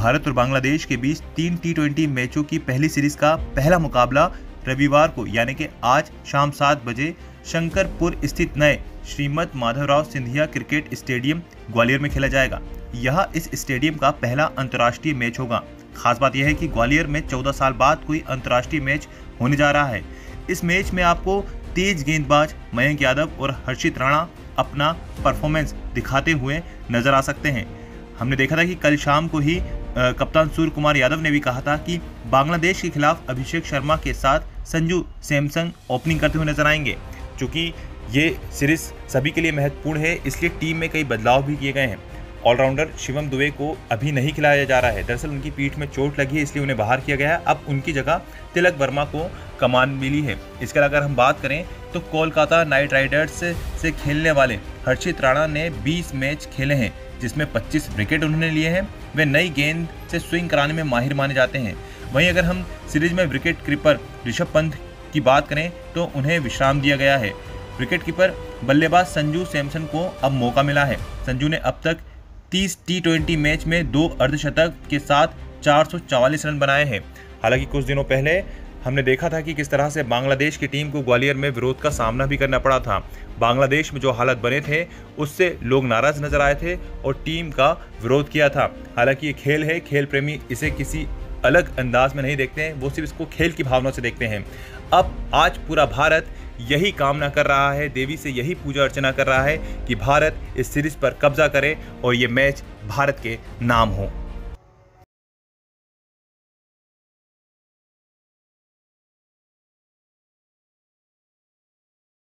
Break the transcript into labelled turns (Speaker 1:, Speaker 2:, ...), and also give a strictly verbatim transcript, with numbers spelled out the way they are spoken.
Speaker 1: भारत और बांग्लादेश के बीच तीन टी ट्वेंटी मैचों की पहली सीरीज का पहला मुकाबला रविवार को यानी कि आज शाम सात बजे शंकरपुर स्थित नए श्रीमद माधवराव सिंधिया क्रिकेट स्टेडियम ग्वालियर में खेला जाएगा। यह इस स्टेडियम का पहला अंतर्राष्ट्रीय मैच होगा। खास बात यह है कि ग्वालियर में चौदह साल बाद कोई अंतर्राष्ट्रीय मैच होने जा रहा है। इस मैच में आपको तेज गेंदबाज मयंक यादव और हर्षित राणा अपना परफॉर्मेंस दिखाते हुए नजर आ सकते हैं। हमने देखा था कि कल शाम को ही कप्तान सूर्य कुमार यादव ने भी कहा था कि बांग्लादेश के खिलाफ अभिषेक शर्मा के साथ संजू सैमसन ओपनिंग करते हुए नजर आएंगे। चूँकि ये सीरीज सभी के लिए महत्वपूर्ण है, इसलिए टीम में कई बदलाव भी किए गए हैं। ऑलराउंडर शिवम दुबे को अभी नहीं खिलाया जा रहा है। दरअसल उनकी पीठ में चोट लगी है, इसलिए उन्हें बाहर किया गया है। अब उनकी जगह तिलक वर्मा को कमान मिली है। इसके अलावा अगर हम बात करें तो कोलकाता नाइट राइडर्स से खेलने वाले हर्षित राणा ने बीस मैच खेले हैं, जिसमें पच्चीस विकेट उन्होंने लिए हैं। वे नई गेंद से स्विंग कराने में माहिर माने जाते हैं। वहीं अगर हम सीरीज में विकेट कीपर ऋषभ पंत की बात करें तो उन्हें विश्राम दिया गया है। विकेट कीपर बल्लेबाज संजू सैमसन को अब मौका मिला है। संजू ने अब तक तीस टी ट्वेंटी मैच में दो अर्धशतक के साथ चार सौ चवालीस रन बनाए हैं। हालांकि कुछ दिनों पहले हमने देखा था कि किस तरह से बांग्लादेश की टीम को ग्वालियर में विरोध का सामना भी करना पड़ा था। बांग्लादेश में जो हालात बने थे उससे लोग नाराज नजर आए थे और टीम का विरोध किया था। हालांकि ये खेल है, खेल प्रेमी इसे किसी अलग अंदाज में नहीं देखते हैं, वो सिर्फ इसको खेल की भावना से देखते हैं। अब आज पूरा भारत यही कामना कर रहा है, देवी से यही पूजा अर्चना कर रहा है कि भारत इस सीरीज पर कब्जा करे और ये मैच भारत के नाम हो।